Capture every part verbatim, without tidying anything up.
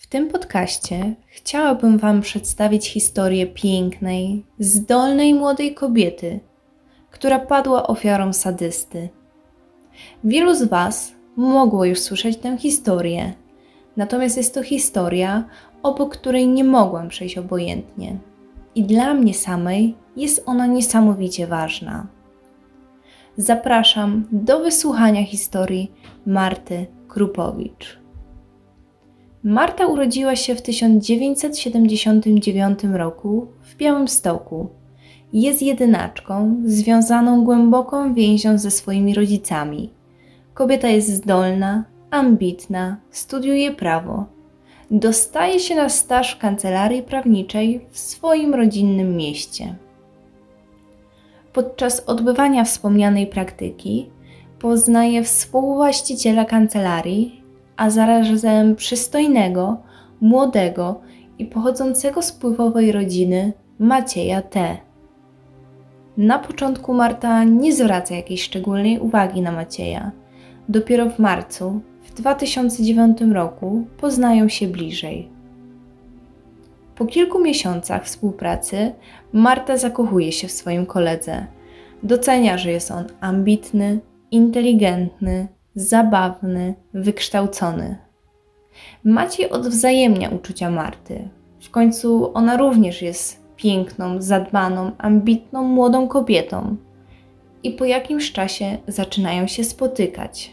tym podcaście chciałabym Wam przedstawić historię pięknej, zdolnej młodej kobiety, która padła ofiarą sadysty. Wielu z Was mogło już słyszeć tę historię, natomiast jest to historia, obok której nie mogłam przejść obojętnie. I dla mnie samej jest ona niesamowicie ważna. Zapraszam do wysłuchania historii Marty Krupowicz. Marta urodziła się w tysiąc dziewięćset siedemdziesiątym dziewiątym roku w Białymstoku. Jest jedynaczką, związaną głęboką więzią ze swoimi rodzicami. Kobieta jest zdolna, ambitna, studiuje prawo. Dostaje się na staż w kancelarii prawniczej w swoim rodzinnym mieście. Podczas odbywania wspomnianej praktyki poznaje współwłaściciela kancelarii, a zarazem przystojnego, młodego i pochodzącego z wpływowej rodziny Macieja T. Na początku Marta nie zwraca jakiejś szczególnej uwagi na Macieja. Dopiero w marcu w dwa tysiące dziewiątym roku poznają się bliżej. Po kilku miesiącach współpracy Marta zakochuje się w swoim koledze. Docenia, że jest on ambitny, inteligentny, zabawny, wykształcony. Maciej odwzajemnia uczucia Marty. W końcu ona również jest piękną, zadbaną, ambitną, młodą kobietą. I po jakimś czasie zaczynają się spotykać.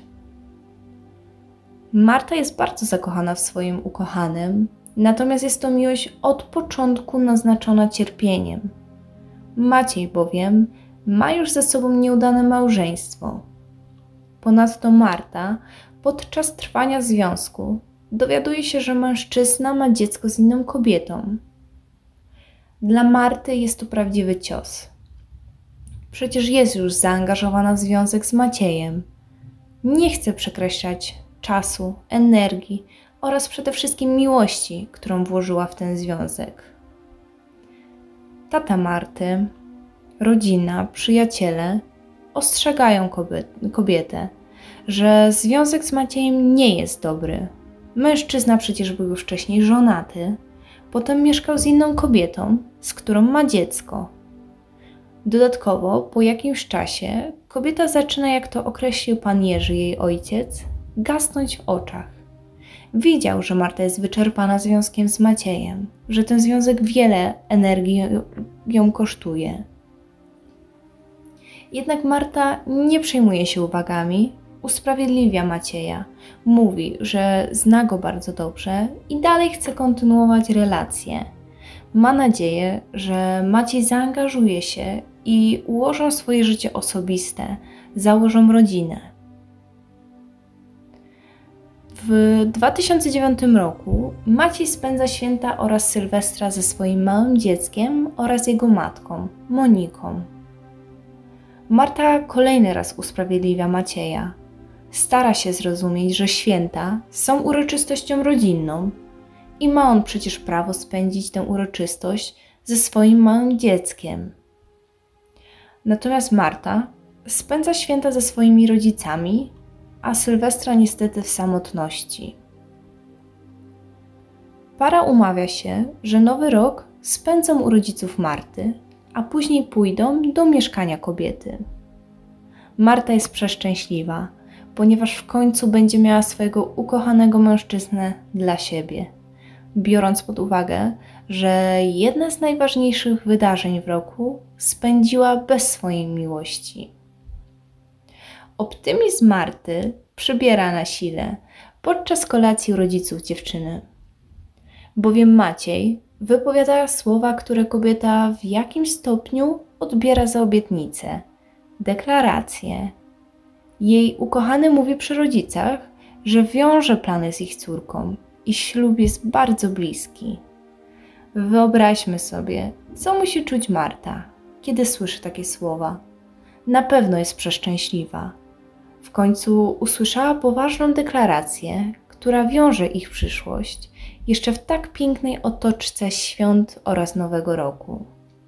Marta jest bardzo zakochana w swoim ukochanym, natomiast jest to miłość od początku naznaczona cierpieniem. Maciej bowiem ma już ze sobą nieudane małżeństwo. Ponadto Marta podczas trwania związku dowiaduje się, że mężczyzna ma dziecko z inną kobietą. Dla Marty jest to prawdziwy cios. Przecież jest już zaangażowana w związek z Maciejem. Nie chce przekreślać czasu, energii oraz przede wszystkim miłości, którą włożyła w ten związek. Tata Marty, rodzina, przyjaciele ostrzegają kobietę, że związek z Maciejem nie jest dobry. Mężczyzna przecież był już wcześniej żonaty, potem mieszkał z inną kobietą, z którą ma dziecko. Dodatkowo po jakimś czasie kobieta zaczyna, jak to określił pan Jerzy, jej ojciec, gasnąć w oczach. Widział, że Marta jest wyczerpana związkiem z Maciejem, że ten związek wiele energii ją kosztuje. Jednak Marta nie przejmuje się uwagami, usprawiedliwia Macieja. Mówi, że zna go bardzo dobrze i dalej chce kontynuować relację. Ma nadzieję, że Maciej zaangażuje się i ułożą swoje życie osobiste, założą rodzinę. W dwa tysiące dziewiątym roku Maciej spędza święta oraz Sylwestra ze swoim małym dzieckiem oraz jego matką, Moniką. Marta kolejny raz usprawiedliwia Macieja. Stara się zrozumieć, że święta są uroczystością rodzinną i ma on przecież prawo spędzić tę uroczystość ze swoim małym dzieckiem. Natomiast Marta spędza święta ze swoimi rodzicami, a Sylwestra niestety w samotności. Para umawia się, że nowy rok spędzą u rodziców Marty, a później pójdą do mieszkania kobiety. Marta jest przeszczęśliwa, ponieważ w końcu będzie miała swojego ukochanego mężczyznę dla siebie, biorąc pod uwagę, że jedne z najważniejszych wydarzeń w roku spędziła bez swojej miłości. Optymizm Marty przybiera na sile podczas kolacji u rodziców dziewczyny, bowiem Maciej wypowiada słowa, które kobieta w jakimś stopniu odbiera za obietnicę, deklarację. Jej ukochany mówi przy rodzicach, że wiąże plany z ich córką i ślub jest bardzo bliski. Wyobraźmy sobie, co musi czuć Marta, kiedy słyszy takie słowa. Na pewno jest przeszczęśliwa. W końcu usłyszała poważną deklarację, która wiąże ich przyszłość jeszcze w tak pięknej otoczce świąt oraz Nowego Roku.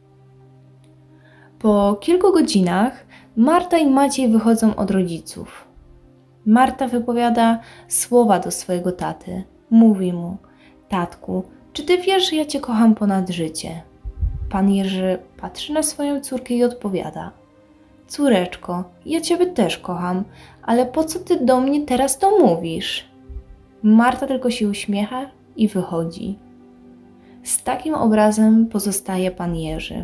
Po kilku godzinach Marta i Maciej wychodzą od rodziców. Marta wypowiada słowa do swojego taty. Mówi mu: Tatku, czy ty wiesz, że ja cię kocham ponad życie? Pan Jerzy patrzy na swoją córkę i odpowiada: córeczko, ja ciebie też kocham, ale po co ty do mnie teraz to mówisz? Marta tylko się uśmiecha i wychodzi. Z takim obrazem pozostaje pan Jerzy.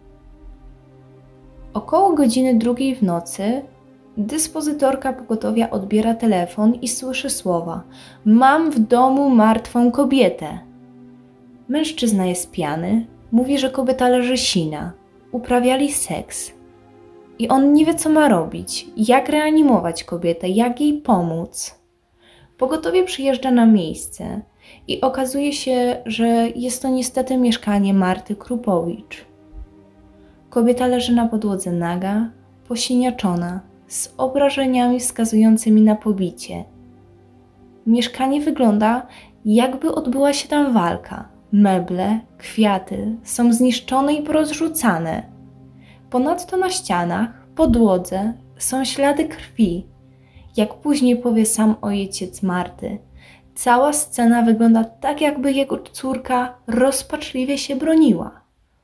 Około godziny drugiej w nocy dyspozytorka pogotowia odbiera telefon i słyszy słowa: mam w domu martwą kobietę. Mężczyzna jest pijany, mówi, że kobieta leży sina, uprawiali seks. I on nie wie, co ma robić, jak reanimować kobietę, jak jej pomóc. Pogotowie przyjeżdża na miejsce i okazuje się, że jest to niestety mieszkanie Marty Krupowicz. Kobieta leży na podłodze naga, posiniaczona, z obrażeniami wskazującymi na pobicie. Mieszkanie wygląda, jakby odbyła się tam walka. Meble, kwiaty są zniszczone i porozrzucane. Ponadto na ścianach, podłodze są ślady krwi. Jak później powie sam ojciec Marty, cała scena wygląda tak, jakby jego córka rozpaczliwie się broniła.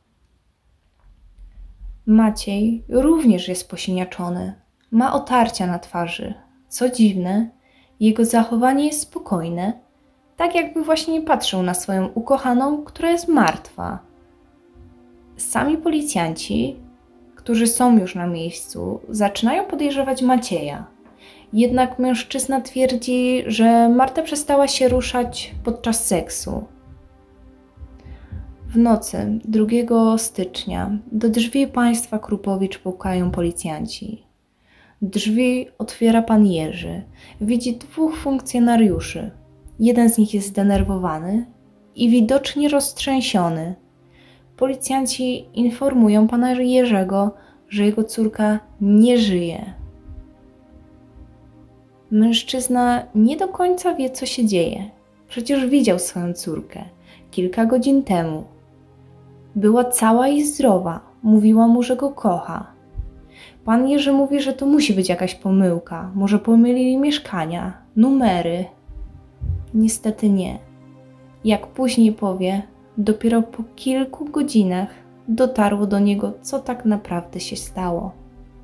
Maciej również jest posiniaczony. Ma otarcia na twarzy. Co dziwne, jego zachowanie jest spokojne, tak jakby właśnie patrzył na swoją ukochaną, która jest martwa. Sami policjanci, którzy są już na miejscu, zaczynają podejrzewać Macieja. Jednak mężczyzna twierdzi, że Marta przestała się ruszać podczas seksu. W nocy drugiego stycznia do drzwi państwa Krupowicz pukają policjanci. Drzwi otwiera pan Jerzy. Widzi dwóch funkcjonariuszy. Jeden z nich jest zdenerwowany i widocznie roztrzęsiony. Policjanci informują pana Jerzego, że jego córka nie żyje. Mężczyzna nie do końca wie, co się dzieje. Przecież widział swoją córkę kilka godzin temu. Była cała i zdrowa. Mówiła mu, że go kocha. Pan Jerzy mówi, że to musi być jakaś pomyłka. Może pomylili mieszkania, numery. Niestety nie. Jak później powie, dopiero po kilku godzinach dotarło do niego, co tak naprawdę się stało.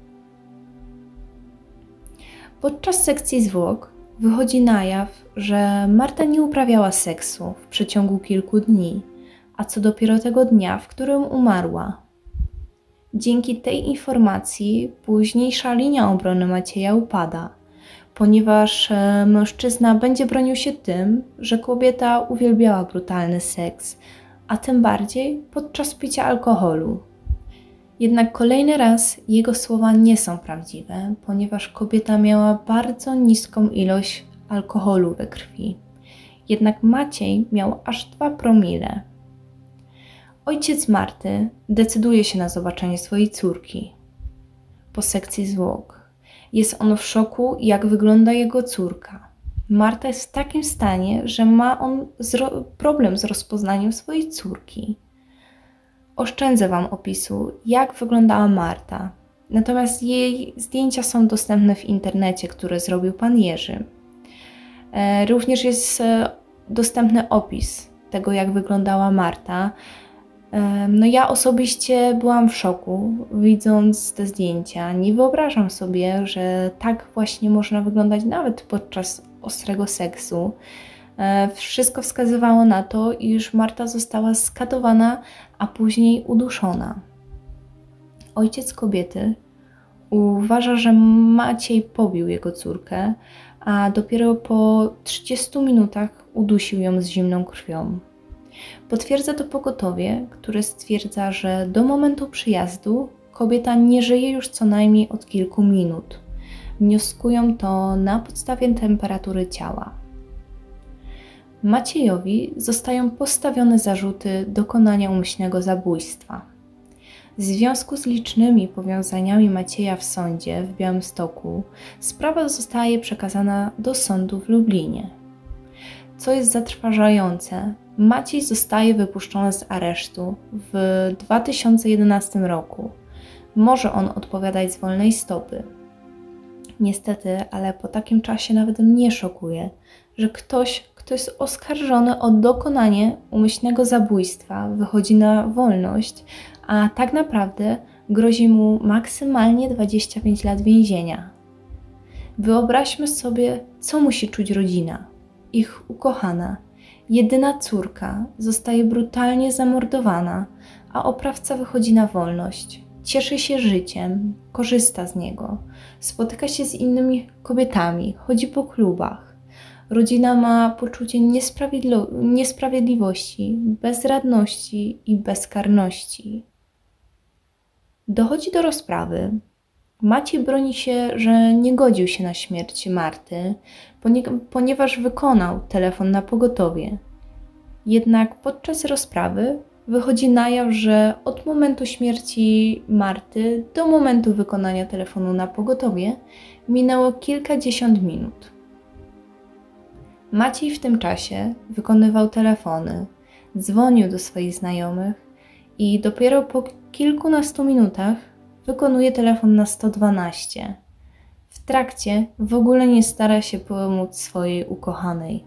Podczas sekcji zwłok wychodzi na jaw, że Marta nie uprawiała seksu w przeciągu kilku dni, a co dopiero tego dnia, w którym umarła. Dzięki tej informacji późniejsza linia obrony Macieja upada, ponieważ mężczyzna będzie bronił się tym, że kobieta uwielbiała brutalny seks, a tym bardziej podczas picia alkoholu. Jednak kolejny raz jego słowa nie są prawdziwe, ponieważ kobieta miała bardzo niską ilość alkoholu we krwi. Jednak Maciej miał aż dwa promile. Ojciec Marty decyduje się na zobaczenie swojej córki. Po sekcji zwłok jest on w szoku, jak wygląda jego córka. Marta jest w takim stanie, że ma on zro- problem z rozpoznaniem swojej córki. Oszczędzę Wam opisu, jak wyglądała Marta. Natomiast jej zdjęcia są dostępne w internecie, które zrobił pan Jerzy. E, również jest e, dostępny opis tego, jak wyglądała Marta. E, no ja osobiście byłam w szoku, widząc te zdjęcia. Nie wyobrażam sobie, że tak właśnie można wyglądać nawet podczas ostrego seksu. Wszystko wskazywało na to, iż Marta została skatowana, a później uduszona. Ojciec kobiety uważa, że Maciej pobił jego córkę, a dopiero po trzydziestu minutach udusił ją z zimną krwią. Potwierdza to pogotowie, które stwierdza, że do momentu przyjazdu kobieta nie żyje już co najmniej od kilku minut. Wnioskują to na podstawie temperatury ciała. Maciejowi zostają postawione zarzuty dokonania umyślnego zabójstwa. W związku z licznymi powiązaniami Macieja w sądzie w Białymstoku sprawa zostaje przekazana do sądu w Lublinie. Co jest zatrważające, Maciej zostaje wypuszczony z aresztu w dwa tysiące jedenastym roku. Może on odpowiadać z wolnej stopy. Niestety, ale po takim czasie nawet mnie szokuje, że ktoś, kto jest oskarżony o dokonanie umyślnego zabójstwa, wychodzi na wolność, a tak naprawdę grozi mu maksymalnie dwadzieścia pięć lat więzienia. Wyobraźmy sobie, co musi czuć rodzina. Ich ukochana, jedyna córka zostaje brutalnie zamordowana, a oprawca wychodzi na wolność. Cieszy się życiem, korzysta z niego, spotyka się z innymi kobietami, chodzi po klubach. Rodzina ma poczucie niesprawiedli- niesprawiedliwości, bezradności i bezkarności. Dochodzi do rozprawy. Maciej broni się, że nie godził się na śmierć Marty, ponieważ wykonał telefon na pogotowie. Jednak podczas rozprawy wychodzi na jaw, że od momentu śmierci Marty do momentu wykonania telefonu na pogotowie minęło kilkadziesiąt minut. Maciej w tym czasie wykonywał telefony, dzwonił do swoich znajomych i dopiero po kilkunastu minutach wykonuje telefon na sto dwanaście. W trakcie w ogóle nie stara się pomóc swojej ukochanej.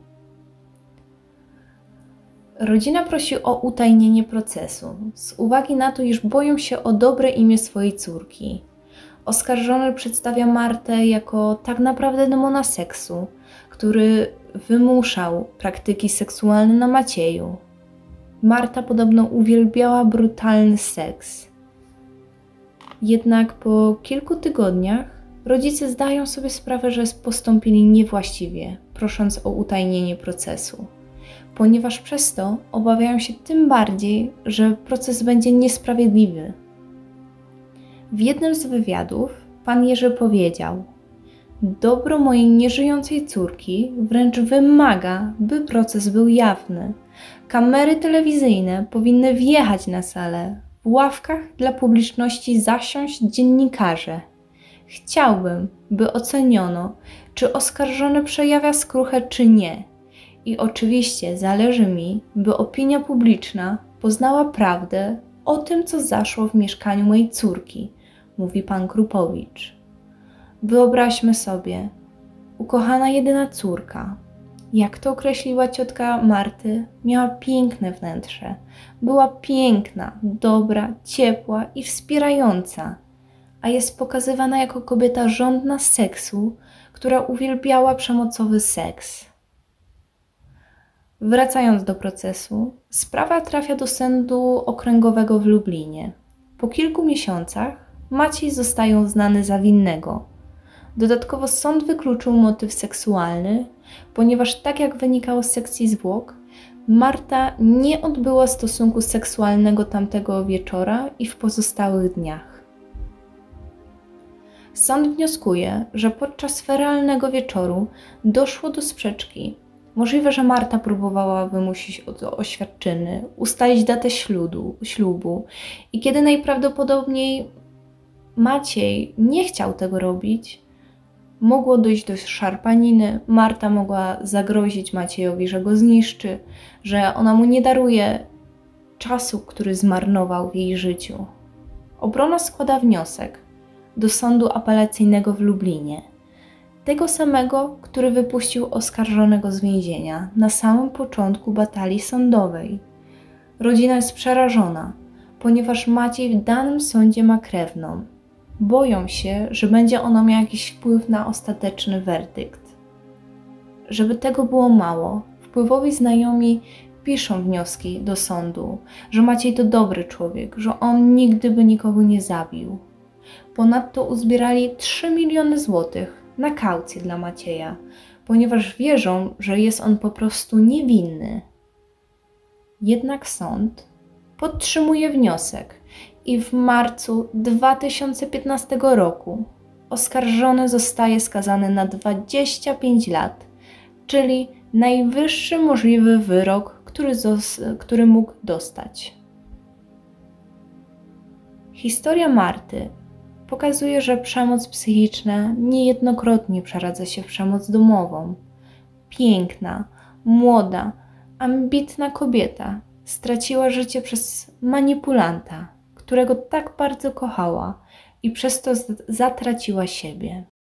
Rodzina prosi o utajnienie procesu, z uwagi na to, iż boją się o dobre imię swojej córki. Oskarżony przedstawia Martę jako tak naprawdę demona seksu, który wymuszał praktyki seksualne na Macieju. Marta podobno uwielbiała brutalny seks. Jednak po kilku tygodniach rodzice zdają sobie sprawę, że postąpili niewłaściwie, prosząc o utajnienie procesu, ponieważ przez to obawiają się tym bardziej, że proces będzie niesprawiedliwy. W jednym z wywiadów pan Jerzy powiedział: dobro mojej nieżyjącej córki wręcz wymaga, by proces był jawny. Kamery telewizyjne powinny wjechać na salę. W ławkach dla publiczności zasiąść dziennikarze. Chciałbym, by oceniono, czy oskarżony przejawia skruchę, czy nie. I oczywiście zależy mi, by opinia publiczna poznała prawdę o tym, co zaszło w mieszkaniu mojej córki, mówi pan Krupowicz. Wyobraźmy sobie, ukochana jedyna córka, jak to określiła ciotka Marty, miała piękne wnętrze. Była piękna, dobra, ciepła i wspierająca, a jest pokazywana jako kobieta żądna seksu, która uwielbiała przemocowy seks. Wracając do procesu, sprawa trafia do Sądu Okręgowego w Lublinie. Po kilku miesiącach Maciej zostaje uznany za winnego. Dodatkowo sąd wykluczył motyw seksualny, ponieważ tak jak wynikało z sekcji zwłok, Marta nie odbyła stosunku seksualnego tamtego wieczora i w pozostałych dniach. Sąd wnioskuje, że podczas feralnego wieczoru doszło do sprzeczki. Możliwe, że Marta próbowała wymusić oświadczyny, ustalić datę ślubu, ślubu i kiedy najprawdopodobniej Maciej nie chciał tego robić, mogło dojść do szarpaniny. Marta mogła zagrozić Maciejowi, że go zniszczy, że ona mu nie daruje czasu, który zmarnował w jej życiu. Obrona składa wniosek do Sądu Apelacyjnego w Lublinie, tego samego, który wypuścił oskarżonego z więzienia na samym początku batalii sądowej. Rodzina jest przerażona, ponieważ Maciej w danym sądzie ma krewną. Boją się, że będzie ono miało jakiś wpływ na ostateczny werdykt. Żeby tego było mało, wpływowi znajomi piszą wnioski do sądu, że Maciej to dobry człowiek, że on nigdy by nikogo nie zabił. Ponadto uzbierali trzy miliony złotych na kaucję dla Macieja, ponieważ wierzą, że jest on po prostu niewinny. Jednak sąd podtrzymuje wniosek i w marcu dwa tysiące piętnastego roku oskarżony zostaje skazany na dwadzieścia pięć lat, czyli najwyższy możliwy wyrok, który, zos- który mógł dostać. Historia Marty pokazuje, że przemoc psychiczna niejednokrotnie przeradza się w przemoc domową. Piękna, młoda, ambitna kobieta straciła życie przez manipulanta, którego tak bardzo kochała i przez to zatraciła siebie.